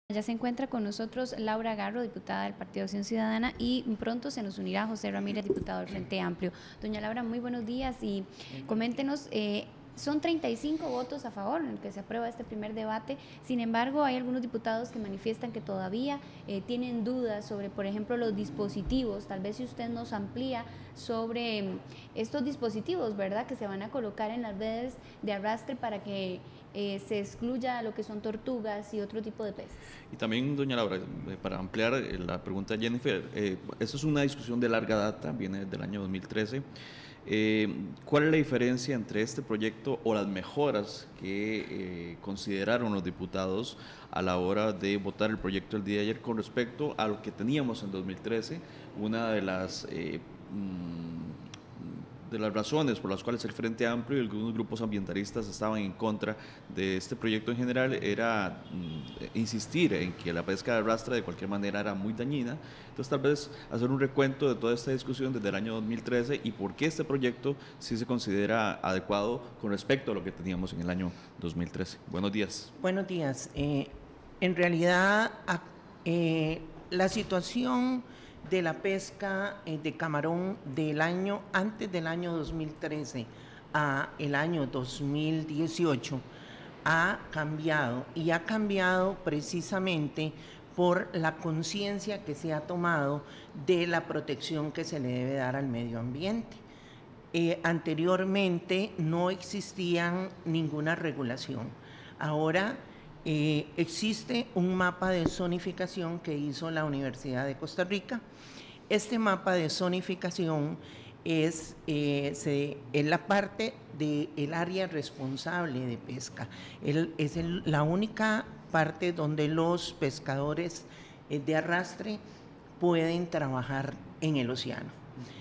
Ya se encuentra con nosotros Laura Garro, diputada del Partido Acción Ciudadana, y pronto se nos unirá José Ramírez, diputado del Frente Amplio. Doña Laura, muy buenos días y coméntenos, son 35 votos a favor en el que se aprueba este primer debate. Sin embargo, hay algunos diputados que manifiestan que todavía tienen dudas sobre, por ejemplo, los dispositivos. Tal vez si usted nos amplía sobre estos dispositivos, ¿verdad?, que se van a colocar en las redes de arrastre para que se excluya lo que son tortugas y otro tipo de peces. Y también, doña Laura, para ampliar la pregunta de Jennifer, esto es una discusión de larga data, viene desde el año 2013. ¿Cuál es la diferencia entre este proyecto o las mejoras que consideraron los diputados a la hora de votar el proyecto el día de ayer con respecto a lo que teníamos en 2013? Una de las razones por las cuales el Frente Amplio y algunos grupos ambientalistas estaban en contra de este proyecto en general era insistir en que la pesca de arrastre de cualquier manera era muy dañina. Entonces, tal vez hacer un recuento de toda esta discusión desde el año 2013 y por qué este proyecto sí se considera adecuado con respecto a lo que teníamos en el año 2013. Buenos días. Buenos días. En realidad, la situación de la pesca de camarón antes del año 2013 a el año 2018 ha cambiado, y ha cambiado precisamente por la conciencia que se ha tomado de la protección que se le debe dar al medio ambiente. Anteriormente no existía ninguna regulación. Ahora existe un mapa de zonificación que hizo la Universidad de Costa Rica. Este mapa de zonificación es la parte del área responsable de pesca. Es la única parte donde los pescadores de arrastre pueden trabajar en el océano.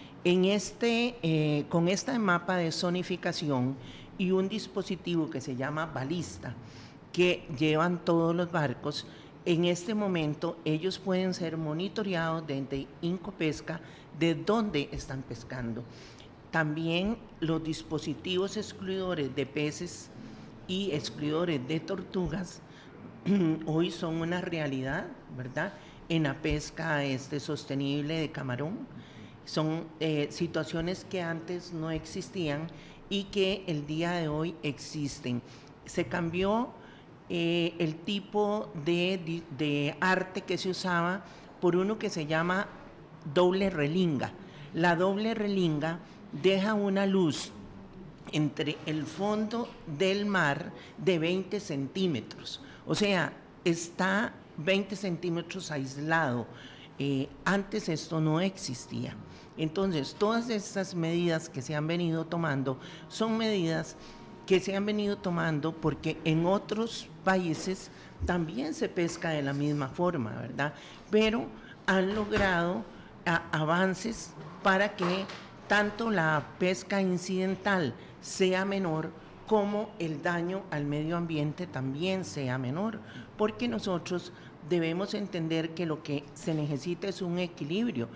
Con este mapa de zonificación y un dispositivo que se llama balista, que llevan todos los barcos, en este momento ellos pueden ser monitoreados desde Incopesca de dónde están pescando. También los dispositivos excluidores de peces y excluidores de tortugas hoy son una realidad, ¿verdad?, en la pesca sostenible de camarón. Son situaciones que antes no existían y que el día de hoy existen. Se cambió el tipo de arte que se usaba por uno que se llama doble relinga. La doble relinga deja una luz entre el fondo del mar de 20 centímetros. O sea, está 20 centímetros aislado. Antes esto no existía. Entonces, todas estas medidas que se han venido tomando son medidas que se han venido tomando porque en otros países también se pesca de la misma forma, ¿verdad? Pero han logrado avances para que tanto la pesca incidental sea menor como el daño al medio ambiente también sea menor, porque nosotros debemos entender que lo que se necesita es un equilibrio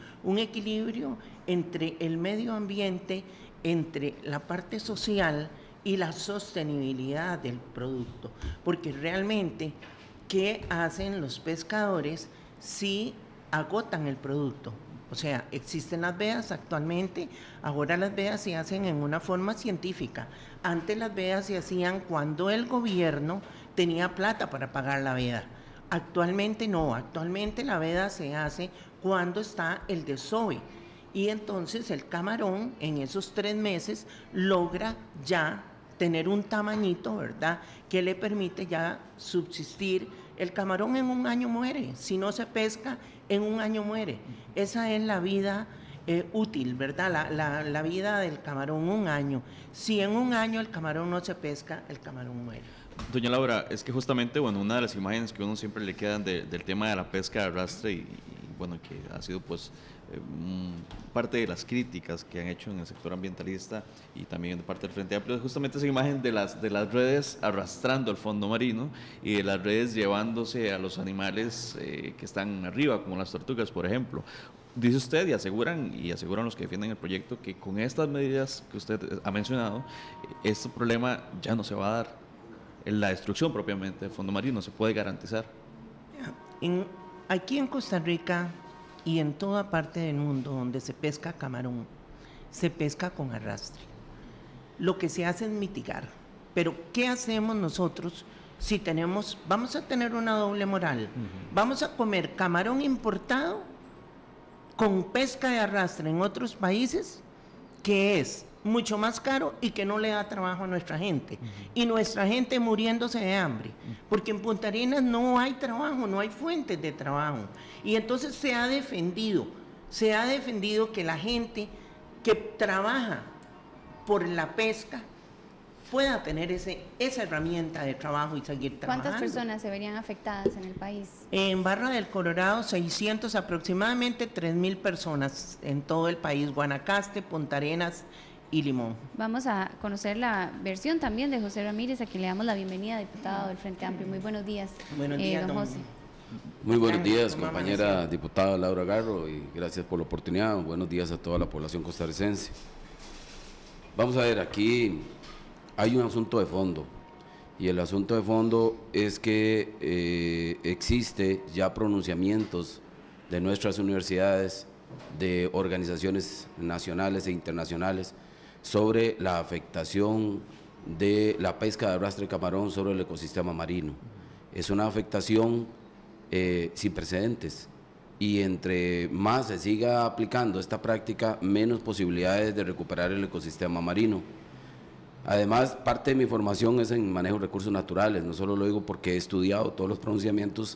entre el medio ambiente, entre la parte social y la sostenibilidad del producto, porque realmente, ¿qué hacen los pescadores si agotan el producto? O sea, existen las vedas actualmente, ahora las vedas se hacen en una forma científica. Antes las vedas se hacían cuando el gobierno tenía plata para pagar la veda. Actualmente no, actualmente la veda se hace cuando está el desove. Y entonces el camarón en esos 3 meses logra ya tener un tamañito, ¿verdad?, que le permite ya subsistir. El camarón en un año muere, si no se pesca, en un año muere. Esa es la vida útil, ¿verdad?, la vida del camarón, un año. Si en un año el camarón no se pesca, el camarón muere. Doña Laura, es que justamente, bueno, una de las imágenes que uno siempre le quedan del tema de la pesca de arrastre y bueno, que ha sido pues parte de las críticas que han hecho en el sector ambientalista y también de parte del Frente Amplio, es justamente esa imagen de las redes arrastrando el fondo marino y de las redes llevándose a los animales que están arriba, como las tortugas, por ejemplo. Dice usted y aseguran los que defienden el proyecto que con estas medidas que usted ha mencionado, este problema ya no se va a dar. La destrucción propiamente del fondo marino se puede garantizar. Aquí en Costa Rica y en toda parte del mundo donde se pesca camarón, se pesca con arrastre. Lo que se hace es mitigar. Pero ¿qué hacemos nosotros si vamos a tener una doble moral? Vamos a comer camarón importado con pesca de arrastre en otros países, que es mucho más caro y que no le da trabajo a nuestra gente. Y nuestra gente muriéndose de hambre, porque en Punta Arenas no hay trabajo, no hay fuentes de trabajo. Y entonces se ha defendido que la gente que trabaja por la pesca pueda tener esa herramienta de trabajo y seguir trabajando. ¿Cuántas personas se verían afectadas en el país? En Barra del Colorado, 600, aproximadamente 3,000 personas en todo el país, Guanacaste, Punta Arenas y Limón. Vamos a conocer la versión también de José Ramírez, a quien le damos la bienvenida, diputado del Frente Amplio. Muy buenos días. Buenos días, don José. Muy buenos días, compañera diputada Laura Garro, y gracias por la oportunidad. Buenos días a toda la población costarricense. Vamos a ver, aquí hay un asunto de fondo, y el asunto de fondo es que existe ya pronunciamientos de nuestras universidades, de organizaciones nacionales e internacionales, sobre la afectación de la pesca de arrastre de camarón sobre el ecosistema marino. Es una afectación sin precedentes, y entre más se siga aplicando esta práctica, menos posibilidades de recuperar el ecosistema marino. Además, parte de mi formación es en manejo de recursos naturales, no solo lo digo porque he estudiado todos los pronunciamientos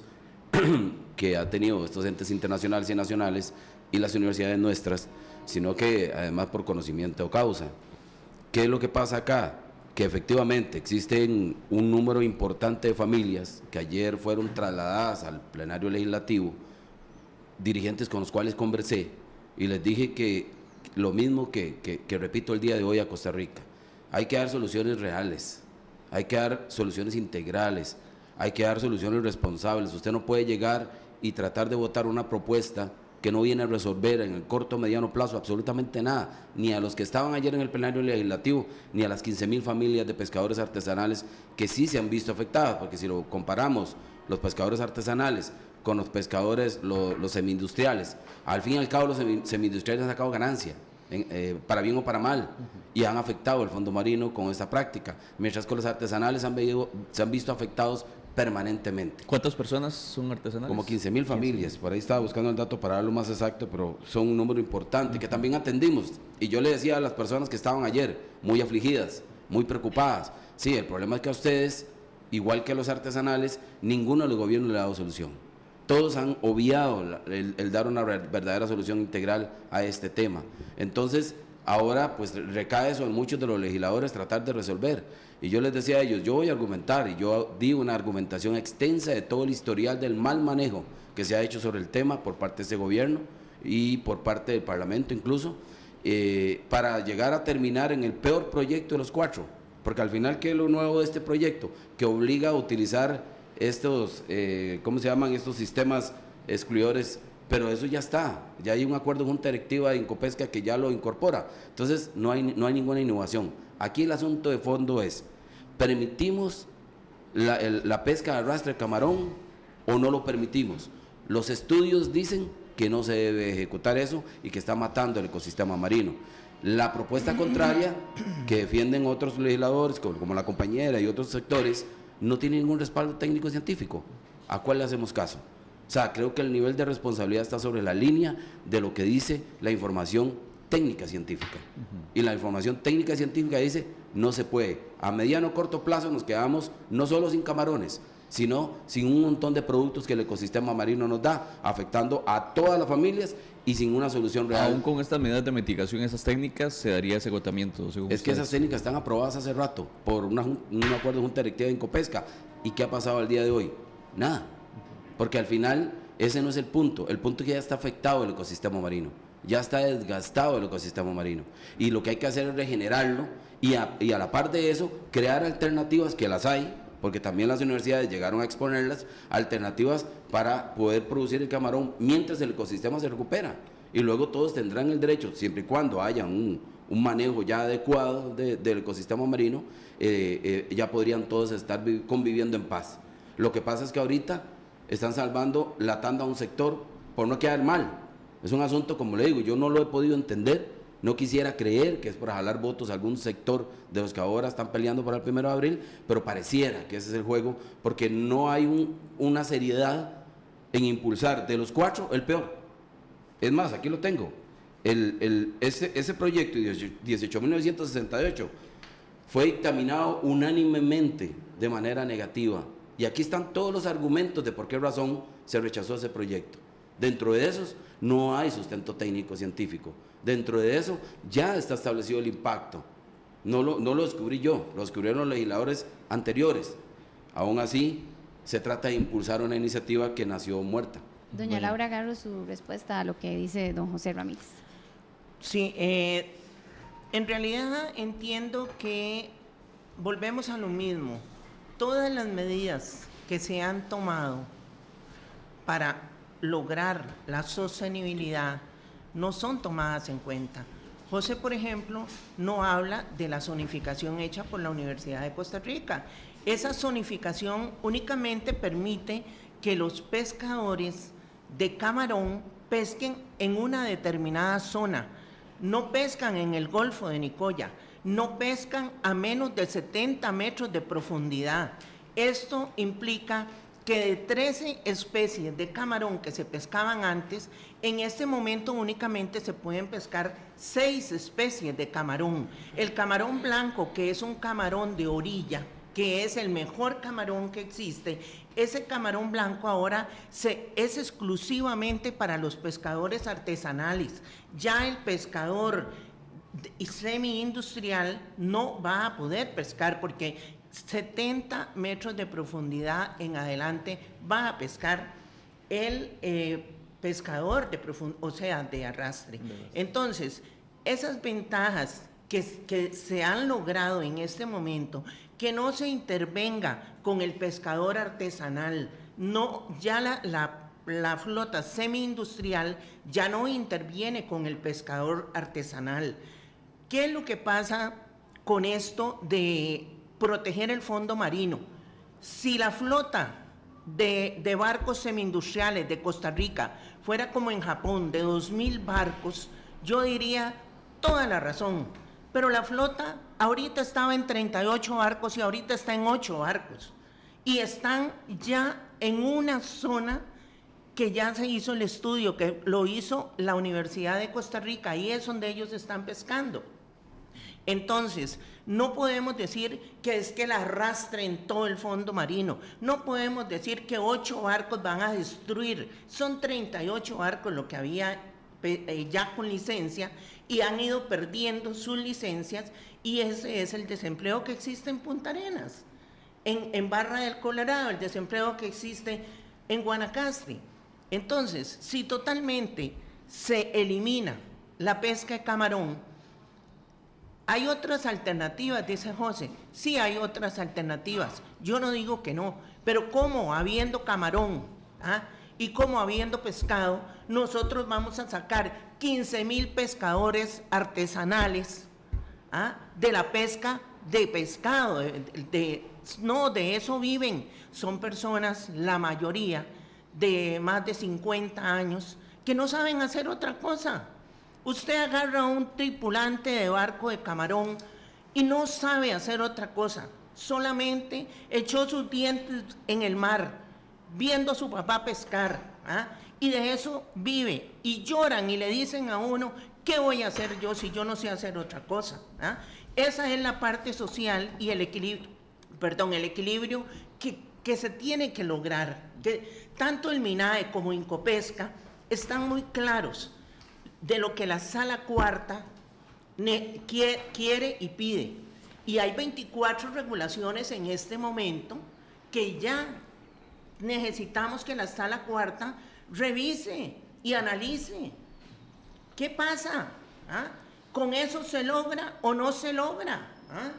que ha tenido estos entes internacionales y nacionales y las universidades nuestras, sino que además por conocimiento de causa. ¿Qué es lo que pasa acá? Que efectivamente existen un número importante de familias que ayer fueron trasladadas al plenario legislativo, dirigentes con los cuales conversé, y les dije que lo mismo que repito el día de hoy a Costa Rica: hay que dar soluciones reales, hay que dar soluciones integrales, hay que dar soluciones responsables. Usted no puede llegar y tratar de votar una propuesta que no viene a resolver en el corto o mediano plazo absolutamente nada, ni a los que estaban ayer en el plenario legislativo, ni a las 15,000 familias de pescadores artesanales que sí se han visto afectadas, porque si lo comparamos, los pescadores artesanales con los pescadores, los semi-industriales, al fin y al cabo los semi-industriales han sacado ganancia, para bien o para mal, y han afectado el fondo marino con esta práctica, mientras que los artesanales se han visto afectados permanentemente. ¿Cuántas personas son artesanales? Como 15,000 familias, por ahí estaba buscando el dato para darlo más exacto, pero son un número importante que también atendimos. Y yo le decía a las personas que estaban ayer muy afligidas, muy preocupadas: sí, el problema es que a ustedes, igual que a los artesanales, ninguno de los gobiernos le ha dado solución. Todos han obviado el dar una verdadera solución integral a este tema. Entonces, ahora pues recae eso en muchos de los legisladores tratar de resolver. Y yo les decía a ellos, yo voy a argumentar, y yo di una argumentación extensa de todo el historial del mal manejo que se ha hecho sobre el tema por parte de este gobierno y por parte del Parlamento incluso, para llegar a terminar en el peor proyecto de los 4, porque al final, ¿qué es lo nuevo de este proyecto? Que obliga a utilizar estos, ¿cómo se llaman? Estos sistemas excluidores, pero eso ya está, ya hay un acuerdo de junta directiva de Incopesca que ya lo incorpora. Entonces no hay ninguna innovación. Aquí el asunto de fondo es: ¿permitimos la pesca de arrastre de camarón o no lo permitimos? Los estudios dicen que no se debe ejecutar eso y que está matando el ecosistema marino. La propuesta contraria que defienden otros legisladores, como la compañera y otros sectores, no tiene ningún respaldo técnico científico. ¿A cuál le hacemos caso? O sea, creo que el nivel de responsabilidad está sobre la línea de lo que dice la información técnica científica. Y la información técnica científica dice: no se puede. A mediano o corto plazo nos quedamos no solo sin camarones, sino sin un montón de productos que el ecosistema marino nos da, afectando a todas las familias y sin una solución real. Aún con estas medidas de mitigación, esas técnicas, se daría ese agotamiento, según Es que ustedes. esas técnicas están aprobadas hace rato por un acuerdo de junta directiva de Incopesca. ¿Y qué ha pasado al día de hoy? Nada. Porque al final ese no es el punto. El punto es que ya está afectado el ecosistema marino, ya está desgastado el ecosistema marino, y lo que hay que hacer es regenerarlo y a la par de eso crear alternativas, que las hay, porque también las universidades llegaron a exponerlas, alternativas para poder producir el camarón mientras el ecosistema se recupera, y luego todos tendrán el derecho, siempre y cuando haya un manejo ya adecuado del ecosistema marino, ya podrían todos estar conviviendo en paz. Lo que pasa es que ahorita están salvando la tanda a un sector por no quedar mal. Es un asunto, como le digo, yo no lo he podido entender, no quisiera creer que es por jalar votos a algún sector de los que ahora están peleando para el 1 de abril, pero pareciera que ese es el juego, porque no hay una seriedad en impulsar de los 4 el peor. Es más, aquí lo tengo, ese proyecto 18.968 fue dictaminado unánimemente de manera negativa, y aquí están todos los argumentos de por qué razón se rechazó ese proyecto. Dentro de esos no hay sustento técnico científico, dentro de eso ya está establecido el impacto, no lo descubrí yo, lo descubrieron los legisladores anteriores. Aún así se trata de impulsar una iniciativa que nació muerta. Doña Laura Garro, su respuesta a lo que dice don José Ramírez. Sí, en realidad entiendo que volvemos a lo mismo. Todas las medidas que se han tomado para lograr la sostenibilidad no son tomadas en cuenta. José, por ejemplo, no habla de la zonificación hecha por la Universidad de Costa Rica. Esa zonificación únicamente permite que los pescadores de camarón pesquen en una determinada zona. No pescan en el Golfo de Nicoya, no pescan a menos de 70 metros de profundidad. Esto implica que de 13 especies de camarón que se pescaban antes, en este momento únicamente se pueden pescar 6 especies de camarón. El camarón blanco, que es un camarón de orilla, que es el mejor camarón que existe, ese camarón blanco ahora es exclusivamente para los pescadores artesanales. Ya el pescador semi-industrial no va a poder pescar porque 70 metros de profundidad en adelante va a pescar el pescador de profundidad, o sea, de arrastre. Entonces, esas ventajas que se han logrado en este momento, que no se intervenga con el pescador artesanal, no, ya la flota semi-industrial ya no interviene con el pescador artesanal. ¿Qué es lo que pasa con esto de proteger el fondo marino? Si la flota de barcos semi-industriales de Costa Rica fuera como en Japón, de 2.000 barcos, yo diría toda la razón. Pero la flota ahorita estaba en 38 barcos y ahorita está en 8 barcos. Y están ya en una zona que ya se hizo el estudio, que lo hizo la Universidad de Costa Rica, y es donde ellos están pescando. Entonces, no podemos decir que es que el arrastre en todo el fondo marino, no podemos decir que 8 barcos van a destruir, son 38 barcos lo que había ya con licencia, y han ido perdiendo sus licencias, y ese es el desempleo que existe en Punta Arenas, en Barra del Colorado, el desempleo que existe en Guanacaste. Entonces, si totalmente se elimina la pesca de camarón, ¿hay otras alternativas?, dice José. Sí, hay otras alternativas. Yo no digo que no, pero ¿cómo habiendo camarón y cómo habiendo pescado, nosotros vamos a sacar 15,000 pescadores artesanales de la pesca de pescado? No, de eso viven. Son personas, la mayoría, de más de 50 años, que no saben hacer otra cosa. Usted agarra a un tripulante de barco de camarón y no sabe hacer otra cosa, solamente echó sus dientes en el mar, viendo a su papá pescar, y de eso vive, y lloran y le dicen a uno, ¿qué voy a hacer yo si yo no sé hacer otra cosa? Esa es la parte social y el equilibrio, que se tiene que lograr, que tanto el MINAE como Incopesca están muy claros de lo que la Sala Cuarta quiere y pide. Y hay 24 regulaciones en este momento que ya necesitamos que la Sala Cuarta revise y analice. ¿Qué pasa? ¿Con eso se logra o no se logra?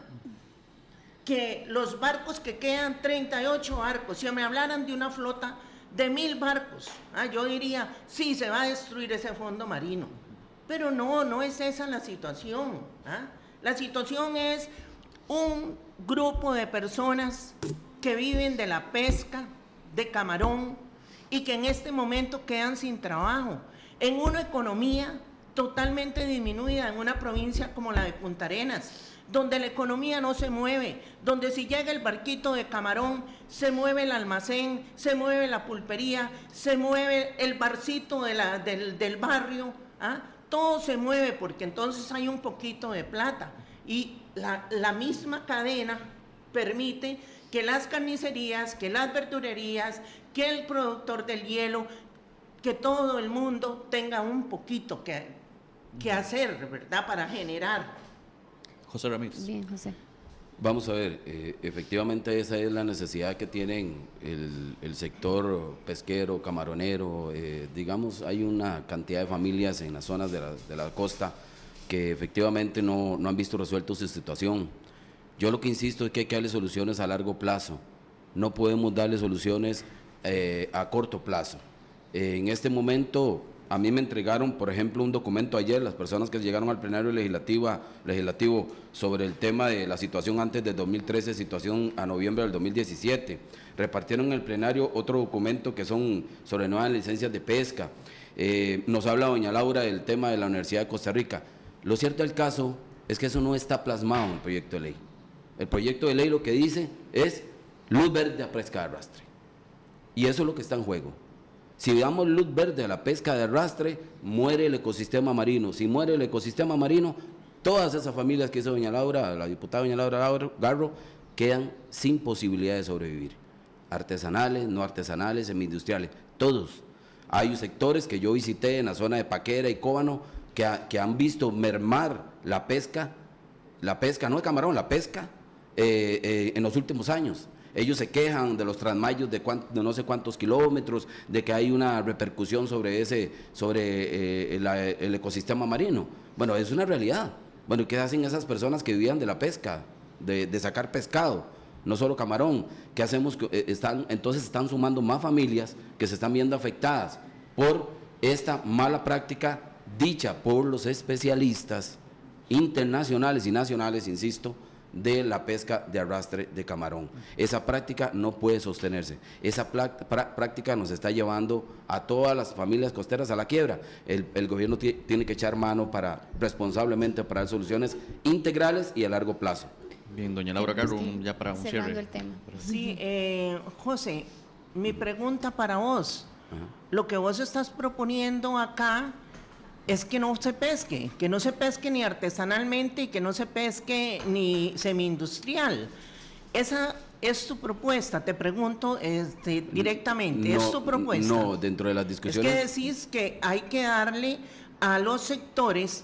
Que los barcos que quedan, 38 barcos, si me hablaran de una flota de 1,000 barcos, yo diría, sí, se va a destruir ese fondo marino. Pero no es esa la situación. La situación es un grupo de personas que viven de la pesca de camarón, y que en este momento quedan sin trabajo, en una economía totalmente disminuida, en una provincia como la de Punta Arenas, donde la economía no se mueve, donde si llega el barquito de camarón, se mueve el almacén, se mueve la pulpería, se mueve el barcito del barrio, ¿ah? Todo se mueve porque entonces hay un poquito de plata y la misma cadena permite que las carnicerías, que las verdurerías, que el productor del hielo, que todo el mundo tenga un poquito que hacer, ¿verdad?, para generar. José Ramírez. Bien, José. Vamos a ver, efectivamente esa es la necesidad que tienen el sector pesquero, camaronero, digamos, hay una cantidad de familias en las zonas de la costa que efectivamente no han visto resuelto su situación. Yo lo que insisto es que hay que darle soluciones a largo plazo, no podemos darle soluciones a corto plazo. En este momento, a mí me entregaron, por ejemplo, un documento ayer, las personas que llegaron al plenario legislativo sobre el tema de la situación antes del 2013, situación a noviembre del 2017. Repartieron en el plenario otro documento que son sobre nuevas licencias de pesca. Nos habla doña Laura del tema de la Universidad de Costa Rica. Lo cierto del caso es que eso no está plasmado en el proyecto de ley. El proyecto de ley lo que dice es luz verde a pesca de arrastre. Y eso es lo que está en juego. Si damos luz verde a la pesca de arrastre, muere el ecosistema marino. Si muere el ecosistema marino, todas esas familias que hizo doña Laura, la diputada doña Laura Garro, quedan sin posibilidad de sobrevivir. Artesanales, no artesanales, semi-industriales, todos. Hay sectores que yo visité en la zona de Paquera y Cóbano que han visto mermar la pesca, no de camarón, la pesca, en los últimos años. Ellos se quejan de los transmayos de no sé cuántos kilómetros, de que hay una repercusión sobre el ecosistema marino. Bueno, es una realidad. Bueno, ¿qué hacen esas personas que vivían de la pesca, de sacar pescado, no solo camarón? ¿Qué hacemos? Entonces están sumando más familias que se están viendo afectadas por esta mala práctica dicha por los especialistas internacionales y nacionales, insisto, de la pesca de arrastre de camarón. Esa práctica no puede sostenerse. Esa práctica nos está llevando a todas las familias costeras a la quiebra. El gobierno tiene que echar mano responsablemente para dar soluciones integrales y a largo plazo. Bien, doña Laura Garro, ya para un cierre. El tema. Sí, José, mi pregunta para vos. Lo que vos estás proponiendo acá es que no se pesque ni artesanalmente y que no se pesque ni semi-industrial. Esa es tu propuesta, te pregunto directamente, ¿es tu propuesta? No, dentro de las discusiones. Es que decís que hay que darle a los sectores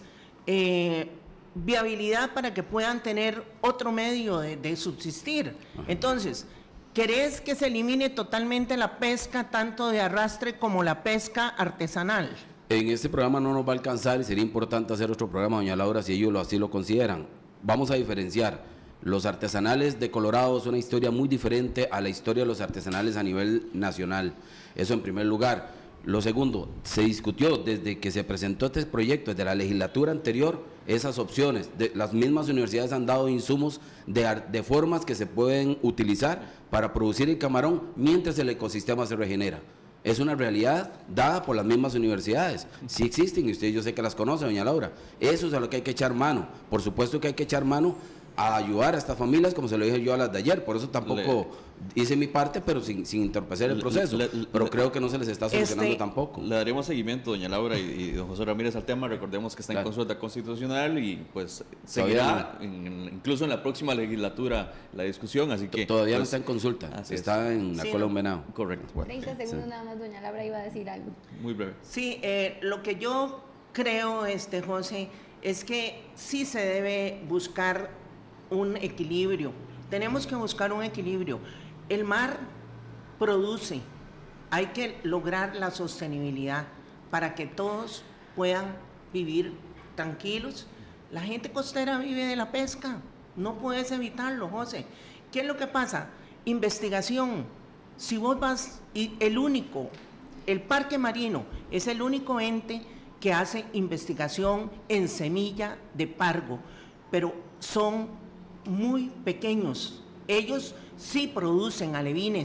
viabilidad para que puedan tener otro medio de subsistir. Ajá. Entonces, ¿querés que se elimine totalmente la pesca tanto de arrastre como la pesca artesanal? En este programa no nos va a alcanzar y sería importante hacer otro programa, doña Laura, si ellos así lo consideran. Vamos a diferenciar. Los artesanales de Colorado es una historia muy diferente a la historia de los artesanales a nivel nacional. Eso en primer lugar. Lo segundo, se discutió desde que se presentó este proyecto, desde la legislatura anterior, esas opciones. Las mismas universidades han dado insumos de formas que se pueden utilizar para producir el camarón mientras el ecosistema se regenera. Es una realidad dada por las mismas universidades. Sí existen, y usted yo sé que las conoce, doña Laura. Eso es a lo que hay que echar mano. Por supuesto que hay que echar mano a ayudar a estas familias, como se lo dije yo a las de ayer. Por eso tampoco hice mi parte, pero sin entorpecer el proceso. Pero creo que no se les está solucionando tampoco. Le daremos seguimiento, doña Laura y don José Ramírez, al tema. Recordemos que está en consulta constitucional y pues seguirá incluso en la próxima legislatura la discusión, así que... Todavía no está en consulta, está en la cola Venado. Correcto. Bueno, 30 segundos nada más, doña Laura iba a decir algo. Muy breve. Sí, lo que yo creo, José, es que sí se debe buscar un equilibrio. Tenemos que buscar un equilibrio. El mar produce, hay que lograr la sostenibilidad para que todos puedan vivir tranquilos. La gente costera vive de la pesca, no puedes evitarlo, José. ¿Qué es lo que pasa? Investigación. Si vos vas, y el Parque Marino es el único ente que hace investigación en semilla de pargo, pero son muy pequeños. Ellos sí producen alevines,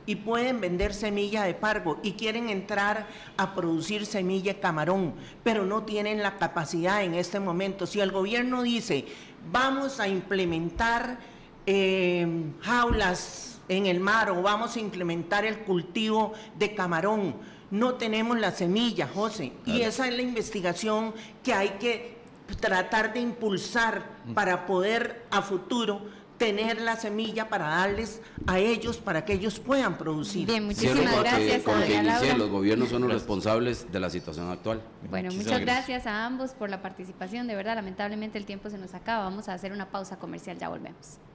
y pueden vender semilla de pargo y quieren entrar a producir semilla de camarón, pero no tienen la capacidad en este momento. Si el gobierno dice, vamos a implementar jaulas en el mar o vamos a implementar el cultivo de camarón, no tenemos la semilla, José, claro. Y esa es la investigación que hay que tratar de impulsar para poder a futuro tener la semilla para darles a ellos, para que ellos puedan producir. Bien, muchísimas gracias. Con lo que inicié, los gobiernos son los responsables de la situación actual. Bueno, muchas gracias a ambos por la participación, de verdad, lamentablemente el tiempo se nos acaba, vamos a hacer una pausa comercial, ya volvemos.